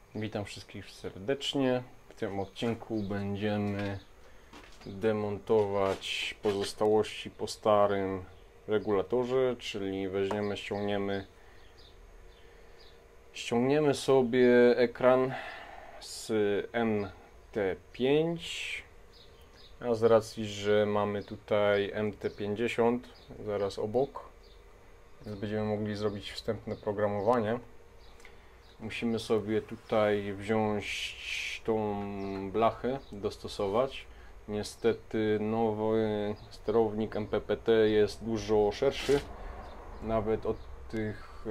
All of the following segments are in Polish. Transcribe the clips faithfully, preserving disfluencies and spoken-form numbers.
Witam wszystkich serdecznie. W tym odcinku będziemy demontować pozostałości po starym regulatorze, czyli weźmiemy, ściągniemy ściągniemy sobie ekran z M T pięć, a z racji, że mamy tutaj M T pięćdziesiąt zaraz obok, więc będziemy mogli zrobić wstępne programowanie. Musimy sobie tutaj wziąć tą blachę, dostosować. Niestety nowy sterownik M P P T jest dużo szerszy, nawet od tych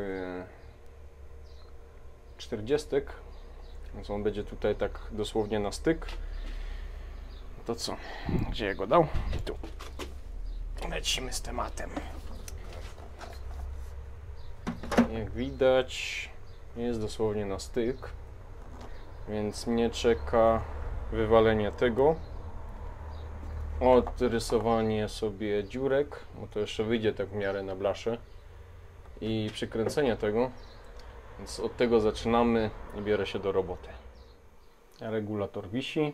czterdziestek, więc on będzie tutaj tak dosłownie na styk. To co? Gdzie ja go dał? Tu. Lecimy z tematem. Jak widać, jest dosłownie na styk, więc mnie czeka wywalenie tego, odrysowanie sobie dziurek, bo to jeszcze wyjdzie tak w miarę na blaszę, i przykręcenie tego, więc od tego zaczynamy i biorę się do roboty. Regulator wisi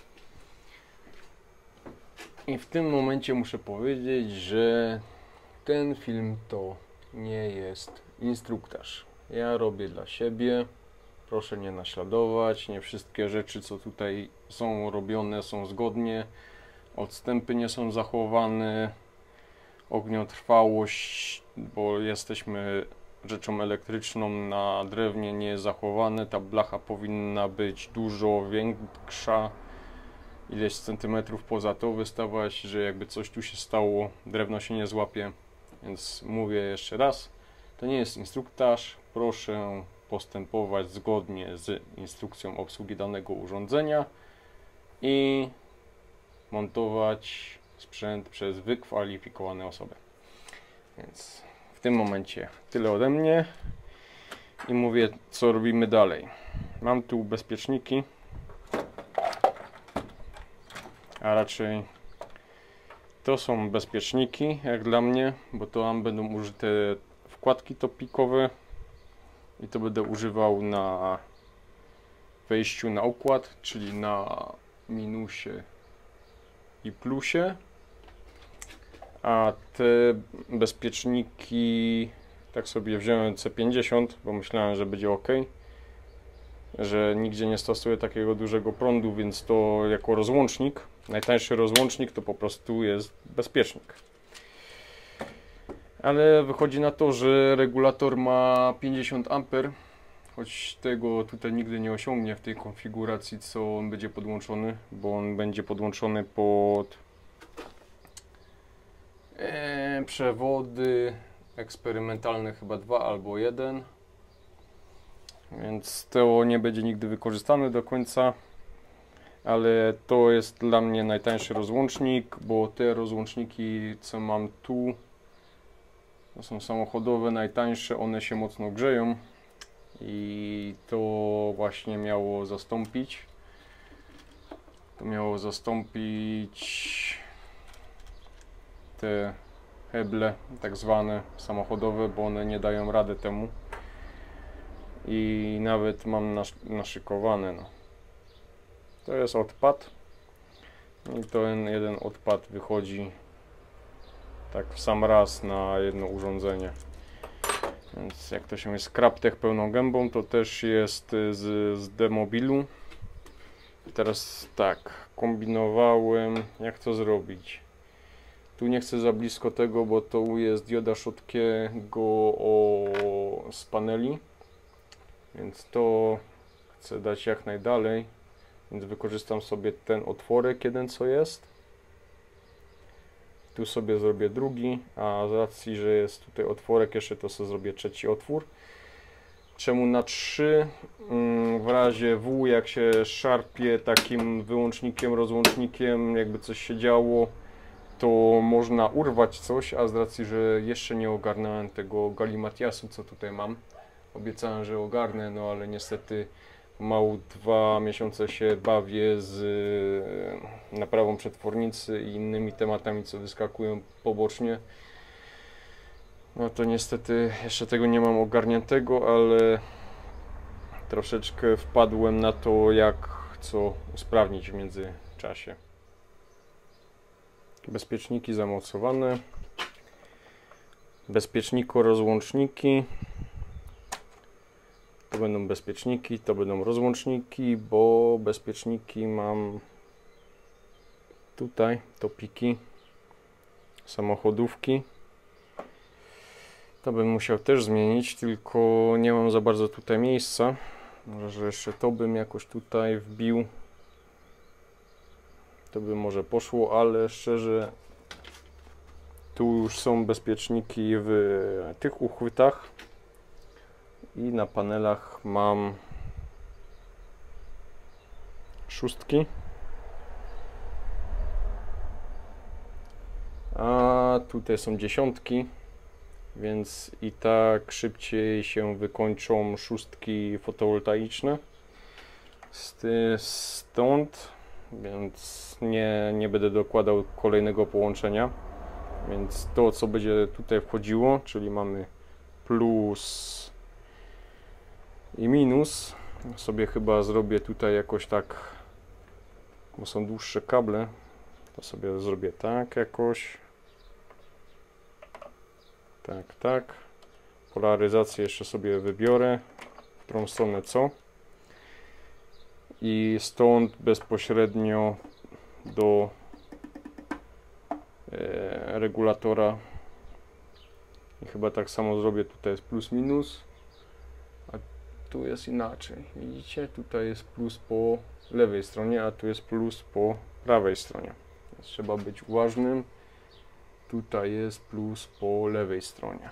i w tym momencie muszę powiedzieć, że ten film to nie jest instruktaż. Ja robię dla siebie, proszę nie naśladować, nie wszystkie rzeczy, co tutaj są robione, są zgodnie, odstępy nie są zachowane, ogniotrwałość, bo jesteśmy rzeczą elektryczną, na drewnie nie jest zachowane, ta blacha powinna być dużo większa, ileś centymetrów poza to wystawać, że jakby coś tu się stało, drewno się nie złapie, więc mówię jeszcze raz, to nie jest instruktaż. Proszę postępować zgodnie z instrukcją obsługi danego urządzenia i montować sprzęt przez wykwalifikowane osoby. Więc w tym momencie tyle ode mnie i mówię, co robimy dalej. Mam tu bezpieczniki, a raczej to są bezpieczniki jak dla mnie, bo to tam będą użyte wkładki topikowe i to będę używał na wejściu na układ, czyli na minusie i plusie, a te bezpieczniki tak sobie wziąłem C pięćdziesiąt, bo myślałem, że będzie ok, że nigdzie nie stosuję takiego dużego prądu, więc to jako rozłącznik, najtańszy rozłącznik, to po prostu jest bezpiecznik. Ale wychodzi na to, że regulator ma pięćdziesiąt amperów, choć tego tutaj nigdy nie osiągnie w tej konfiguracji, co on będzie podłączony, bo on będzie podłączony pod e, przewody eksperymentalne, chyba dwa albo jeden, więc to nie będzie nigdy wykorzystane do końca, ale to jest dla mnie najtańszy rozłącznik, bo te rozłączniki, co mam tu, to są samochodowe, najtańsze, one się mocno grzeją i to właśnie miało zastąpić to miało zastąpić te heble tak zwane samochodowe, bo one nie dają rady temu i nawet mam nasz, naszykowane. No. To jest odpad i ten jeden odpad wychodzi tak w sam raz na jedno urządzenie. Więc jak to się jest Kraptech pełną gębą, to też jest z, z Demobilu. I teraz tak, kombinowałem, jak to zrobić. Tu nie chcę za blisko tego, bo to jest dioda Schottky'ego o, z paneli. Więc to chcę dać jak najdalej. Więc wykorzystam sobie ten otworek jeden, co jest. Tu sobie zrobię drugi, a z racji, że jest tutaj otworek jeszcze, to sobie zrobię trzeci otwór. Czemu na trzy? W razie W, jak się szarpie takim wyłącznikiem, rozłącznikiem, jakby coś się działo, to można urwać coś, a z racji, że jeszcze nie ogarnąłem tego galimatiasu, co tutaj mam. Obiecałem, że ogarnę, no ale niestety mału dwa miesiące się bawię z naprawą przetwornicy i innymi tematami, co wyskakują pobocznie. No to niestety jeszcze tego nie mam ogarniętego, ale troszeczkę wpadłem na to, jak co usprawnić w międzyczasie. Bezpieczniki zamocowane, bezpieczniko rozłączniki, to będą bezpieczniki, to będą rozłączniki, bo bezpieczniki mam tutaj, topiki, samochodówki. To bym musiał też zmienić, tylko nie mam za bardzo tutaj miejsca. Może jeszcze to bym jakoś tutaj wbił. To by może poszło, ale szczerze tu już są bezpieczniki w tych uchwytach i na panelach mam szóstki, a tutaj są dziesiątki, więc i tak szybciej się wykończą szóstki fotowoltaiczne. Stąd, więc nie, nie będę dokładał kolejnego połączenia. Więc to, co będzie tutaj wchodziło, czyli mamy plus i minus, sobie chyba zrobię tutaj jakoś tak, bo są dłuższe kable, to sobie zrobię tak jakoś. Tak, tak. Polaryzację jeszcze sobie wybiorę, w którą stronę co. I stąd bezpośrednio do e, regulatora. I chyba tak samo zrobię. Tutaj jest plus minus, a tu jest inaczej. Widzicie? Tutaj jest plus po lewej stronie, a tu jest plus po prawej stronie. Więc trzeba być uważnym. Tutaj jest plus po lewej stronie.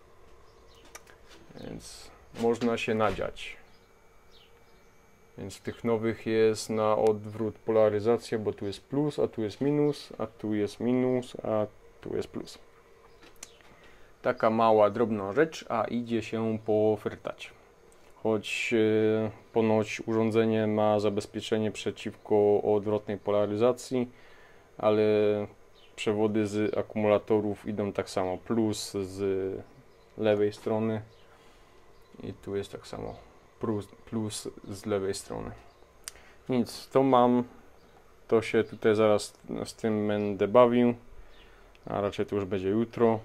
Więc można się nadziać. Więc w tych nowych jest na odwrót polaryzacja, bo tu jest plus, a tu jest minus, a tu jest minus, a tu jest plus. Taka mała, drobna rzecz, a idzie się pofyrtać. Choć yy, ponoć urządzenie ma zabezpieczenie przeciwko odwrotnej polaryzacji, ale przewody z akumulatorów idą tak samo. Plus z lewej strony i tu jest tak samo. Plus, plus z lewej strony. Nic, to mam. To się tutaj zaraz z tym będę bawił. A raczej to już będzie jutro.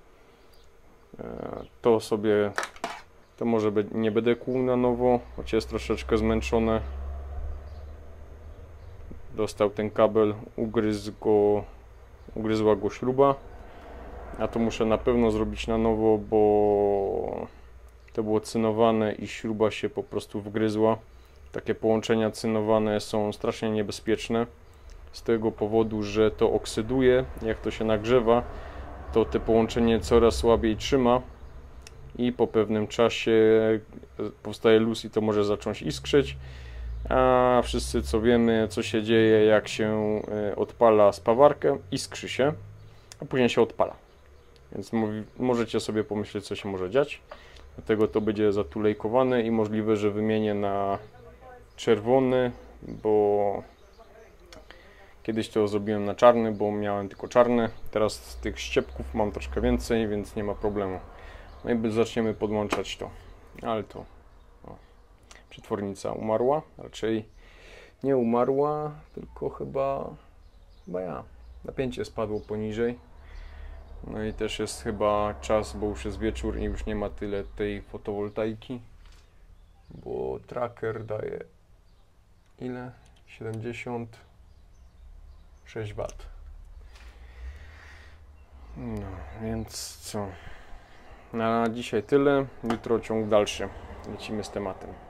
To sobie, to może nie będę kłuł na nowo, choć jest troszeczkę zmęczone. Dostał ten kabel, ugryzł go, ugryzła go śruba. A to muszę na pewno zrobić na nowo, bo to było cynowane i śruba się po prostu wgryzła. Takie połączenia cynowane są strasznie niebezpieczne. Z tego powodu, że to oksyduje, jak to się nagrzewa, to te połączenie coraz słabiej trzyma i po pewnym czasie powstaje luz i to może zacząć iskrzyć. A wszyscy co wiemy, co się dzieje, jak się odpala spawarkę, iskrzy się, a później się odpala. Więc możecie sobie pomyśleć, co się może dziać. Dlatego to będzie zatulejkowane i możliwe, że wymienię na czerwony, bo kiedyś to zrobiłem na czarny, bo miałem tylko czarne. Teraz z tych ściepków mam troszkę więcej, więc nie ma problemu. No i zaczniemy podłączać to. Ale to o, przetwornica umarła, raczej nie umarła, tylko chyba, chyba ja. Napięcie spadło poniżej. No i też jest chyba czas, bo już jest wieczór i już nie ma tyle tej fotowoltaiki, bo tracker daje ile? siedemdziesiąt sześć watów. No, więc co? Na dzisiaj tyle, jutro ciąg dalszy. Lecimy z tematem.